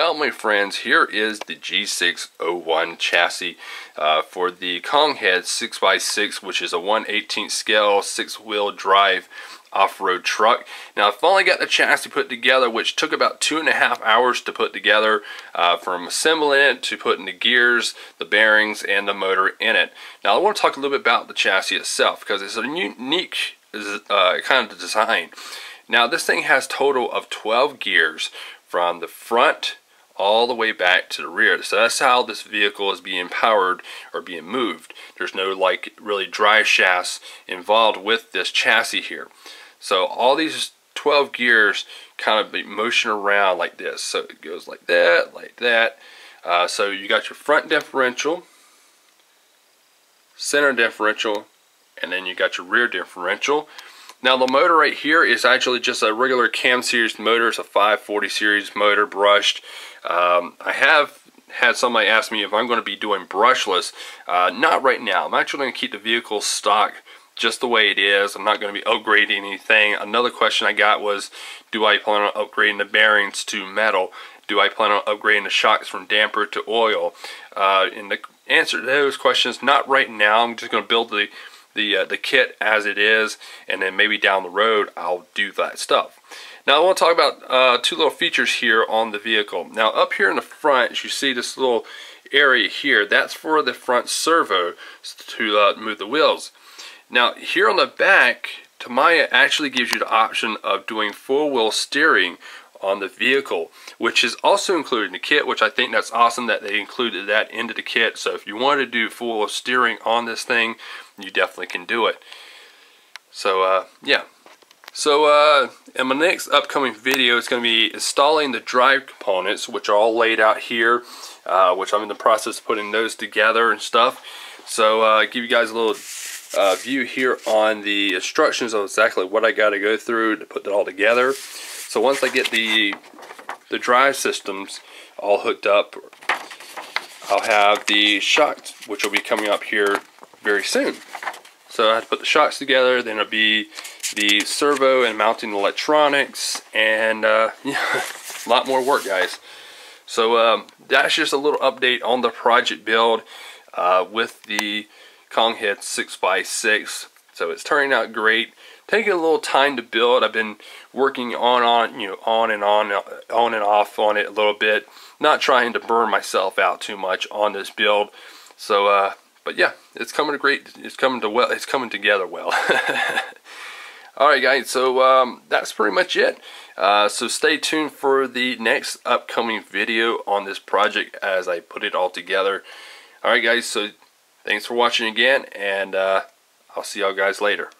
Well, my friends, here is the G601 chassis for the Konghead 6x6, which is a 1/18 scale 6-wheel drive off-road truck. Now, I finally got the chassis put together, which took about 2.5 hours to put together, from assembling it to putting the gears, the bearings, and the motor in it. Now, I want to talk a little bit about the chassis itself because it's a unique kind of design. Now, this thing has a total of 12 gears from the front all the way back to the rear. So that's how this vehicle is being powered or being moved. There's no like really drive shafts involved with this chassis here. So all these 12 gears kind of motion around like this. So it goes like that, like that. So you got your front differential, center differential, and then you got your rear differential. Now the motor right here is actually just a regular Cam series motor. It's a 540 series motor, brushed. I have had somebody ask me if I'm going to be doing brushless. Not right now. I'm actually going to keep the vehicle stock just the way it is. I'm not going to be upgrading anything. Another question I got was, do I plan on upgrading the bearings to metal? Do I plan on upgrading the shocks from damper to oil? And the answer to those questions, not right now. I'm just going to build the kit as it is, and then maybe down the road I'll do that stuff. Now I want to talk about two little features here on the vehicle. Now up here in the front, as you see this little area here, that's for the front servo to move the wheels. Now here on the back, Tamiya actually gives you the option of doing full wheel steering on the vehicle, which is also included in the kit, which I think that's awesome that they included that into the kit. So if you want to do full wheel steering on this thing, you definitely can do it. So yeah. So in my next upcoming video, it's going to be installing the drive components, which are all laid out here, which I'm in the process of putting those together and stuff. So give you guys a little view here on the instructions of exactly what I got to go through to put that all together. So once I get the drive systems all hooked up, I'll have the shocks, which will be coming up here very soon. So I have to put the shocks together, then it'll be the servo and mounting electronics, and yeah, a lot more work, guys. So that's just a little update on the project build with the Konghead 6x6. So it's turning out great. Taking a little time to build. I've been working on and off on it a little bit. Not trying to burn myself out too much on this build. So but yeah, it's coming together well. Alright guys, so that's pretty much it. So stay tuned for the next upcoming video on this project as I put it all together. Alright guys, so thanks for watching again, and I'll see y'all guys later.